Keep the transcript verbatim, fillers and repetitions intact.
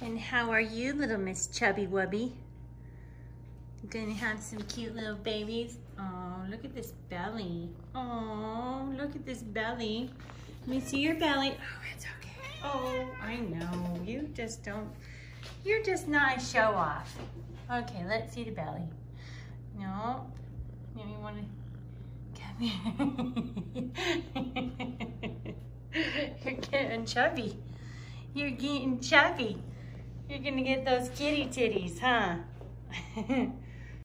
And how are you, little Miss Chubby Wubby? Gonna have some cute little babies. Oh, look at this belly. Oh, look at this belly. Let me see your belly. Oh, it's okay. Oh, I know. You just don't, you're just not a show off. Okay, let's see the belly. No, you want to come here. You're getting chubby. You're getting chubby. You're gonna get those kitty titties, huh?